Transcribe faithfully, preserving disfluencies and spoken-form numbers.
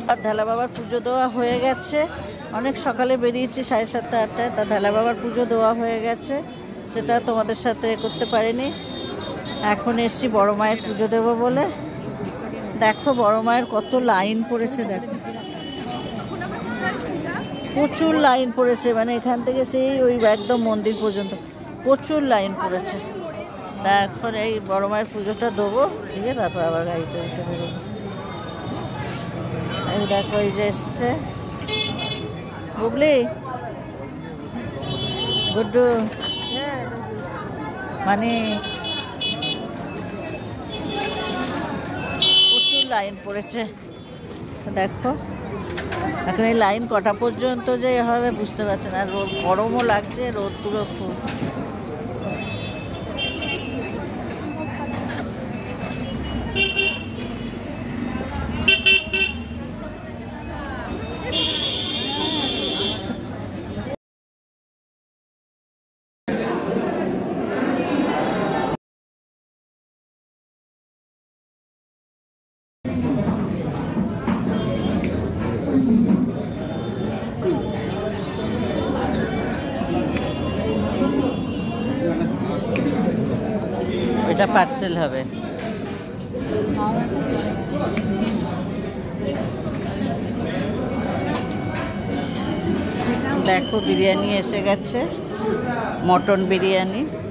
আর ঢালা বাবার পুজো দেওয়া হয়ে গেছে, অনেক সকালে বেরিয়েছি সাড়ে সাতটা আটটায়, তা ঢালা বাবার পুজো দেওয়া হয়ে গেছে, সেটা তোমাদের সাথে করতে পারিনি। এখন এসছি বড় মায়ের পুজো দেবো বলে। দেখো বড় মায়ের কত লাইন পড়েছে, দেখো প্রচুর লাইন পড়েছে, মানে এখান থেকে সেই ওই একদম মন্দির পর্যন্ত প্রচুর লাইন পড়েছে। তা এখন এই বড় মায়ের পুজোটা দেবো, ঠিক আছে, তারপর আবার গাড়িতে উঠে বেরোবো। এই দেখো এই যে এসছে বুবলি, গুড্ডু, মানে প্রচুর লাইন পড়েছে। দেখো এখন এই লাইন কটা পর্যন্ত যে হবে বুঝতে পারছি না, রোদ গরমও লাগছে, রোদ পুরো খুব। এটা পার্সেল হবে। দেখো বিরিয়ানি এসে গেছে, মটন বিরিয়ানি।